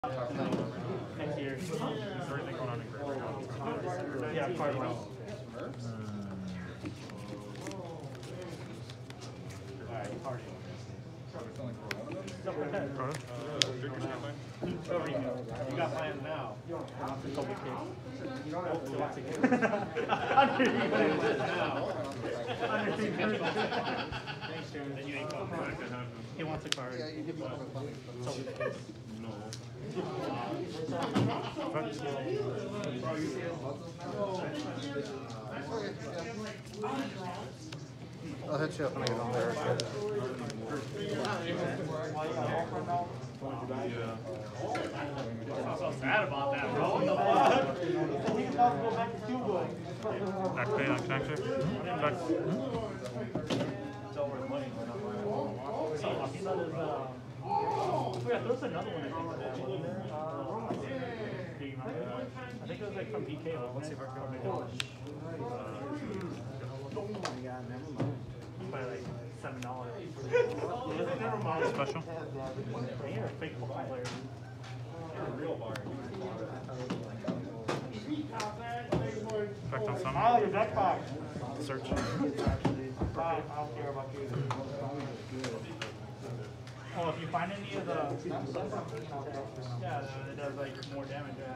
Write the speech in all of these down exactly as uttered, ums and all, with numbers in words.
Next year. Is there anything going on in Great Britain? Yeah, part one. Alright, party. You got plans now. Couple kids. You don't have to watch it. Thanks, Jared. Then you ain't going back. He wants a card. Yeah, you give me one. No. I'll hit you up when I get home there. I'm so sad about that, bro. What the fuck? He's about to go back to Cuba. Back pay on connector? Back. Don't worth money. So, I think that was, uh, oh, yeah, there was another one, I think. Uh, do you remember that? I think it was like from B K. Let's see if I can remember. By like seven dollars. Never mind. Special? Yeah, fake football players. Real bar. Effect on some? Oh, your backpack. Search. I don't care about you. Oh, if you find any of the, yeah, it does like more damage. Yeah.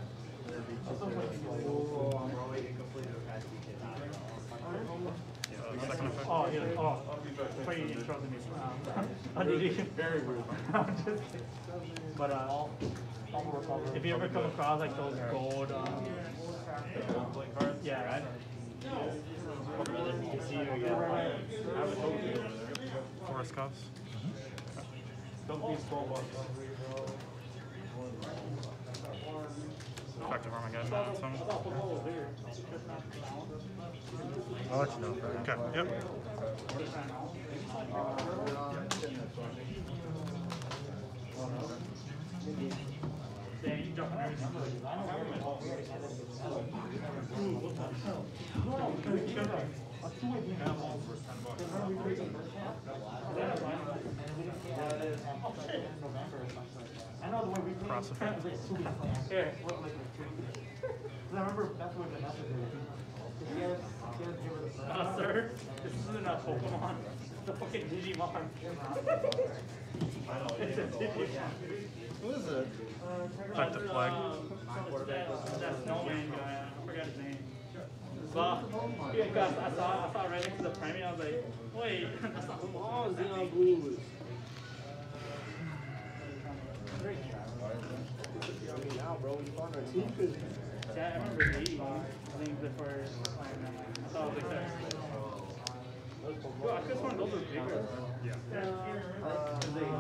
Second effect. Oh, yeah. Oh, pretty interesting. Um, very rude. I'm just kidding. But uh, if you ever come across like those gold, um, yeah, right. You see you again. Forest Cuffs. Don't be small. Effective Armageddon on some. I'll let you know. Okay, yep. Cross effect. Here. I remember that's what the message is. Uh, sir, this isn't a Pokemon. It's a fucking Digimon. It's a Digimon. Who is it? Effective flag. That, that snowman guy, I forgot his name. Well, yeah, guys, I saw, I saw right next to the priming, I was like, wait, that's not who Oh, Xenon Blues. I mean, now, bro, we found our teachers. Yeah, I remember the I think before I saw it was like that. Yo, I could sworn those were bigger. Yeah. Uh,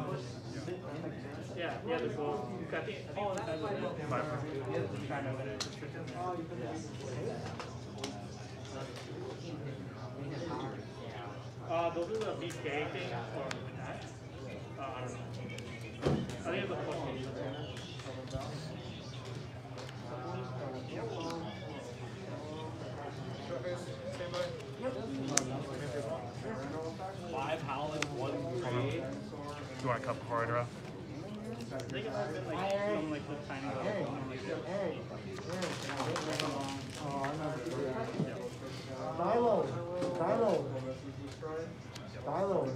yeah, yeah, the gold. I think, I think that's Five. kind of a restriction. Uh, those are the B K thing or that? Uh, I don't know. I think it's a plus. Five Howland, one grade. Do you want a cup before I draw? I think it might have been like some like the tiny little one like this. Oh, I remember. Stylo. Stylo. Stylo.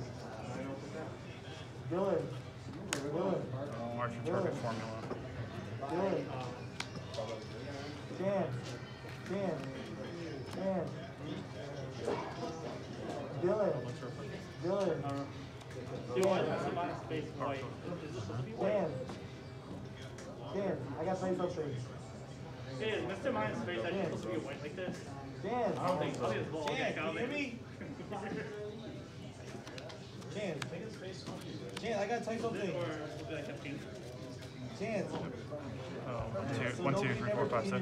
Dylan. Dylan. Martian Target Formula. Dylan. Dan. Dan. Dan. Dylan. Dylan. Do you want to my space white? Is this supposed to be white? Dan. Dan. I got to say something. Hey, is Mister Mind's space actually supposed to be white like this? Dan. I don't think so. I think it's bald. Dan, can you hear me? Dan. Dan, I got to tell you something. Or is it like a pink? Dan. Oh, two, one, two, three, four, five, six.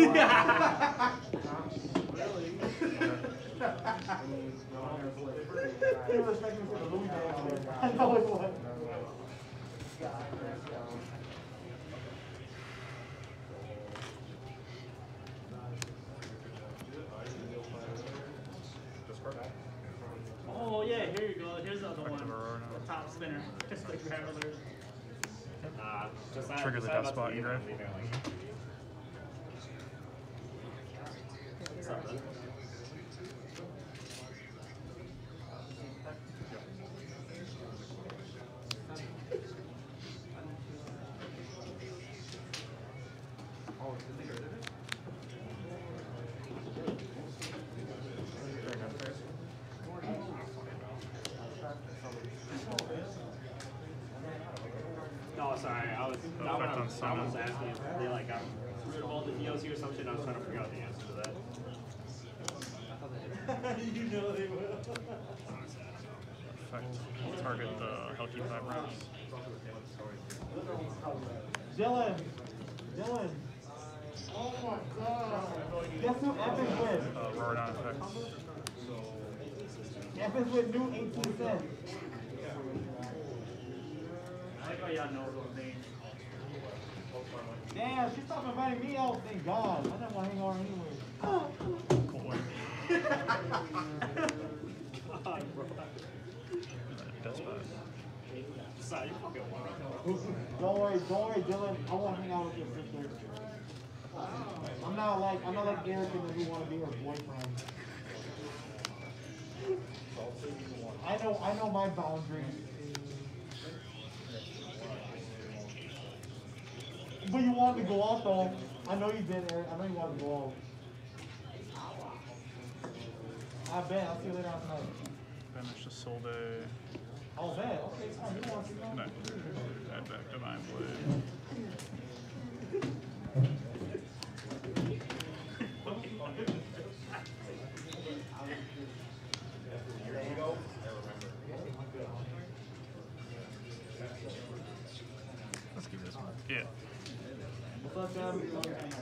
He was expecting for the Louis dance. I know it was. Oh yeah, here you go. Here's the other one. Effective Aurora. The top spinner. Just like Travelers. Uh, just not, Trigger the just death not spot leave it, engrave. leave it, like- What's up, bud? No, sorry, I was, that one, Effect on I was, that one was summon. asking if they like got rid of all the D L C or some shit, I was trying to figure out the answer to that. You know they will. Effect. Target the Helki Vibros. Dylan. Dylan. Oh my god. Guess who Epic with? Uh, Rorodon effects. Epic with new eighteen cents. I like how y'all know those names. Damn, she stopped inviting me out. Thank God. I didn't want to hang out anyway. Cool. Death spot. Sorry, you fucking wild. Don't worry, don't worry, Dylan. I won't hang out with your sister. I'm not like I'm not like Eric and who want to be her boyfriend. I know I know my boundaries. But you wanted to go out though. I know you did, Eric. I know you wanted to go out. I bet. I'll see you later on tonight. Finish the Soul Day. Oh, bet. Okay, fine. You don't want to see No. that? Add back Divine Blade. Let's give this one. Yeah. What's up, Sam?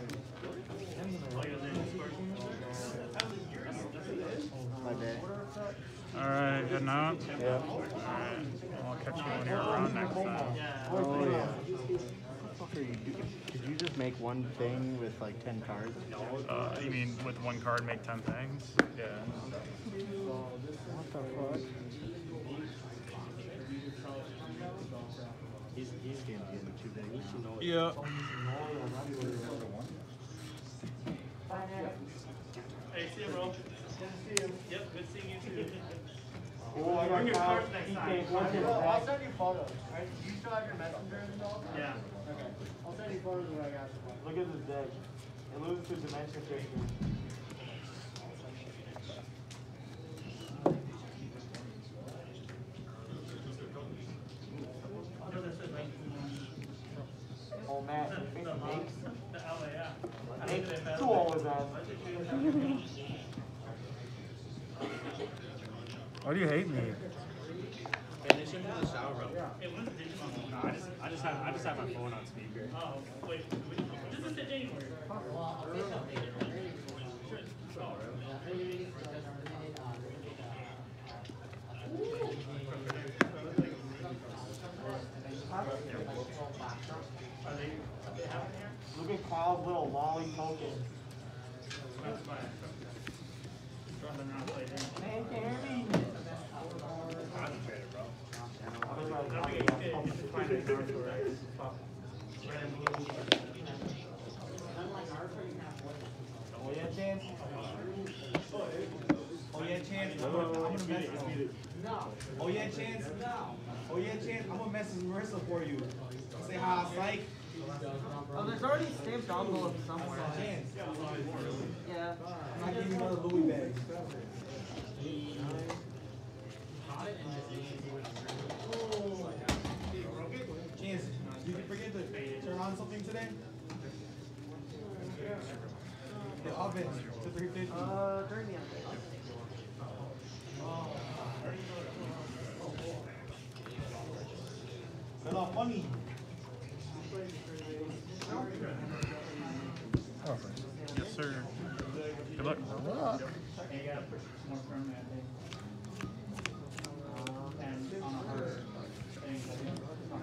My day. Alright, heading out. Yeah. Alright. I'll catch you when you're around next time. Oh yeah. What the fuck are you doing? Did you just make one thing with like ten cards? Uh, you mean with one card make ten things? Yeah. What the fuck? He's he's gonna be in too big. You know it. Yeah. Hey, see you, bro. Good to see you. Yep, good seeing you too. Oh, I Bring your got cards next time. I'll send you photos. Right? Do you still have your messenger and all? Yeah. Okay. I'll send you photos of what I got. Look at this deck. It loses to Dimension Shifter. Oh man, you think it makes? Makes two always on. Why do you hate me? Finish into the shower, bro. No, I just, I just have, I just have my phone on speaker. Oh, wait. This is the January. Look at Kyle's little lolly token. That's fine. Running around play there. Man, can you hear me? Concentrated, bro. I've been trying to That'll copy be that. good. You just find a card for it. Oh yeah, Chance. Oh yeah, Chance. I'm gonna, I'm gonna message No. Oh yeah, Chance. No. Oh yeah, Chance. I'm gonna message Marissa for you. Say hi, psych. Oh, there's already a stamped envelope somewhere. Chance. Yeah. I'm not giving you another Louis bag. Chance, did you forget to turn on something today? The oven to three fifty. Uh, during the update. They're not funny. Oh, Yes, sir. Good luck. fuck. You gotta put more permanent, I think. And on a hard thing, I think.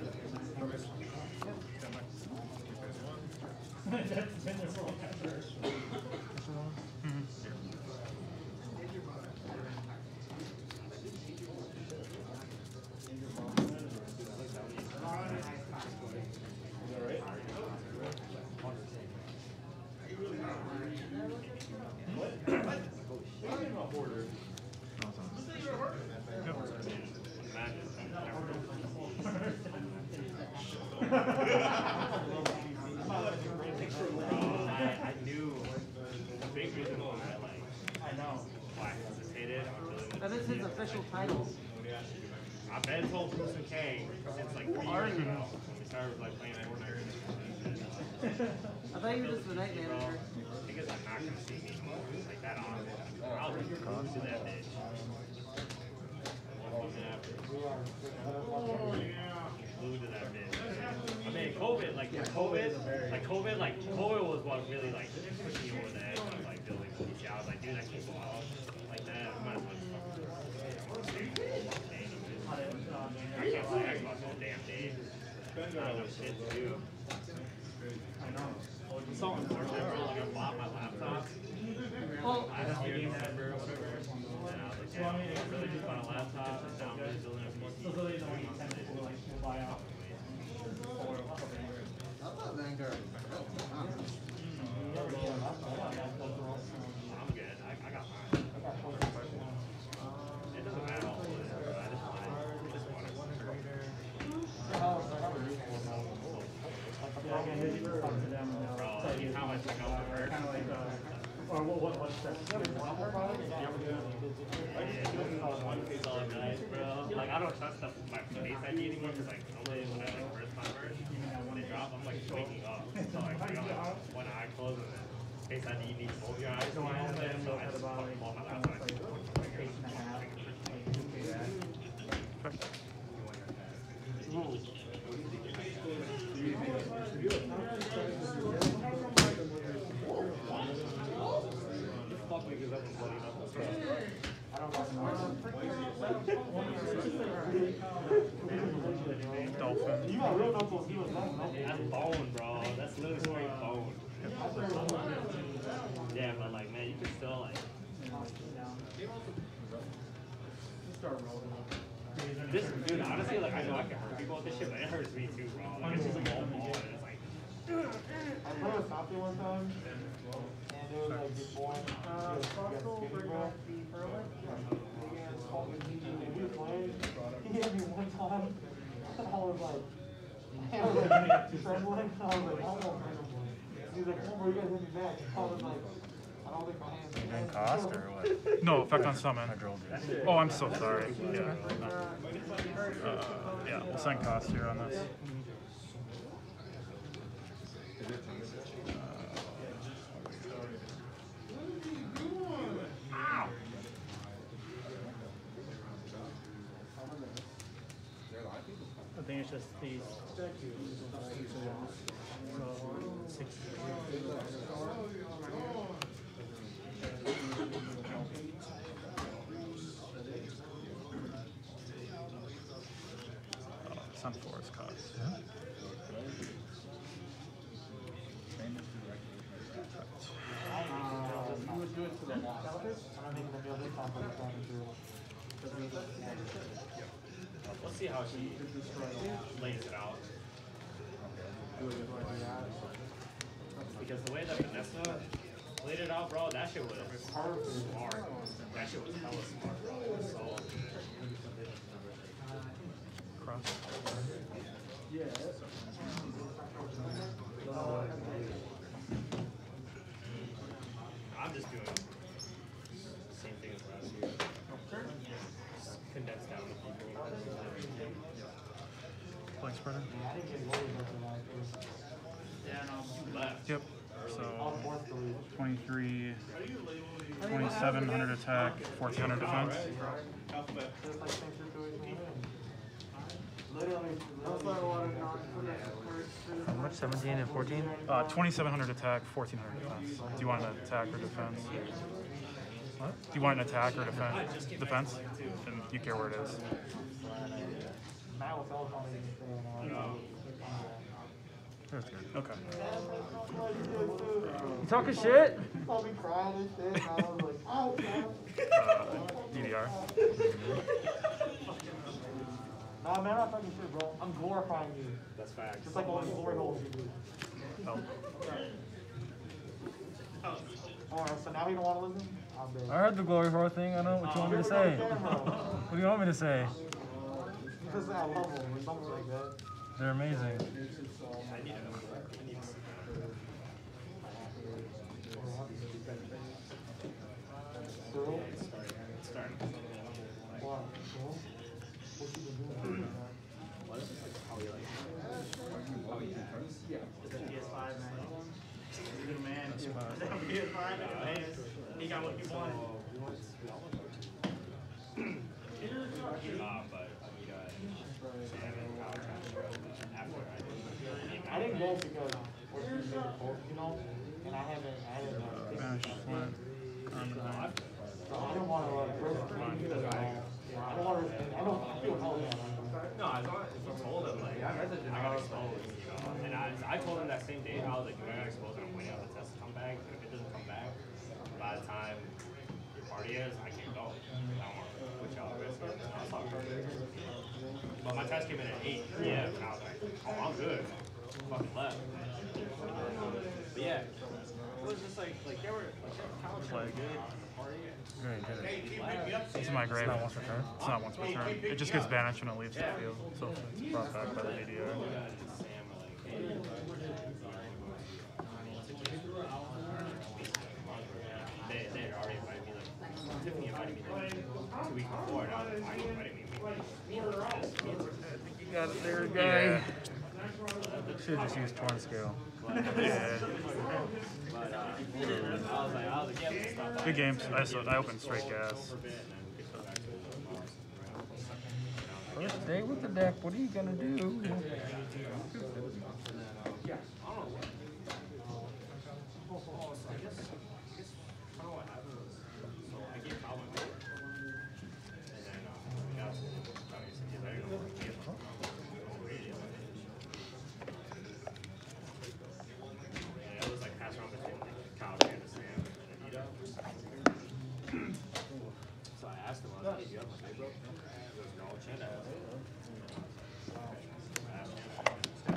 That's been there for a while. official title. I've been told Bruce and K since like three years ago. They started like playing Fortnite. I thought you were just the night manager. Niggas are not gonna see me like that often. I'll just come to that bitch. Glued to that bitch. I mean, COVID, like COVID, like COVID, like COVID was what really like pushed me over the edge of like building P C. I was like, dude, I can't go out like that. I might as well just fucking I can't play Xbox all damn day. I don't know shit to do. I know. So unfortunate, bro. Like I bought my laptop Well, last year in December or whatever, and I was like, yeah, I really just bought a laptop, and now I'm really building a P C. So really the only incentive to like buy out. I'm good. I, I got mine. It doesn't matter all the way, bro. I just want it. I just want it. Yeah, again, you can talk to them. Bro, you know how much I go to work? Kind of like, uh, or what, what, what's that? Yeah, doing one face all night, bro. Like, I don't trust the, my face I D anymore because, like, normally when I like first time merge, when they drop, I'm like waking up. So, like, I got like one eye closed and then face I D needs both your eyes. So, I have them, so I just fucking pull my laptop. I just put my fingers on Dolphin. That's bone, bro. That's literally straight bone. Yeah, but like, man, you can still like. This dude, honestly, like I know I can hurt people with this shit, but it hurts me too, bro. Like it's just a ball ball, and it's like. I played with Santi one time, and it was like before uh, Fossil, bro. He was playing, he hit me one time, and I was like, I was like trembling, I was like, I don't know. He's like, oh, bro, you gotta hit me back. I was like, I don't think my hands are Then cost or what? No, effect on summon. Oh, I'm so sorry. Yeah. Uh, yeah, we'll send cost here on this. I think it's just these. So, six. Sun Forest cost. You would do it to the left. I don't think the other time I'm trying to do Let's see how she lays it out. Because the way that Vanessa laid it out, bro, that shit was smart. That shit was hella smart, bro. It was so. Cross. I'm just doing the same thing as last year. Condense down the people. Flank spreader. Yeah, no. Left. Yep. So twenty-three, twenty-seven hundred attack, fourteen hundred defense. How much? seventeen and fourteen? Uh, twenty-seven hundred attack, fourteen hundred defense. Do you want an attack or defense? What? Do you want an attack or defense? Defense? And you care where it is. That's good. Okay. You talking shit? I'll be crying and shit, and I was like, oh, man. Uh, D D R. Nah, man, I'm not talking shit, bro. I'm glorifying you. That's facts. Just like all the glory holes you do. Oh. Alright, so now you don't want to listen? I'm dead. I heard the glory hole thing. I know what you want me to say. What do you want me to say? Because I love them or something like that. They're amazing. I need to. I need to see Still? that. It's starting. It's starting. Well, spot. He was fine. Uh, hey, he got what he wanted. Uh, but he got Sam and Kyle Castro after I did. I didn't go because we're too big of both, you know, and I haven't, I haven't, uh, Smash, slam, arm and arm. so I don't wanna like risk it, you know, I don't wanna risk it, I don't, I feel hell yeah. No, as long as I told him, like, I got exposed, you know, and I, I told him that same day, I was like, I got exposed and I'm waiting on the test to come back, but if it doesn't come back, by the time your party is, I can't go. I don't want to put y'all at risk. I was like, but my test came in at eight P M and I was like, oh, I'm good. Fucking left. But yeah, it was just like, like, they were, like, college was good. Party. Very good. It's in my grave. It's not once per turn. It's not once per turn. It just gets banished when it leaves the field. So it's brought back by the V D R. They, they had already invited me, like, Tiffany invited me like two weeks before, and I was like, why are you inviting me? Me and this, me and this. You got it there, guy. Yeah. Should have just used torn scale. Yeah. But, uh, I was like, I was like, yeah, let's stop that. Good games. I, so, I opened straight gas. First day with the deck. What are you gonna do? So I asked him, I was like, hey, you have my big bro? He goes, no, Chanda has it. I asked him.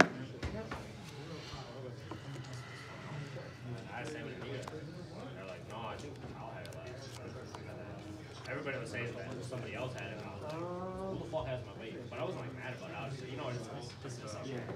And I asked him and Anita. They're like, no, I think Kyle had it last. Everybody was saying that somebody else had it, and I was like, who the fuck has my weight? But I wasn't like mad about it. I was just, you know, it's just, just, just,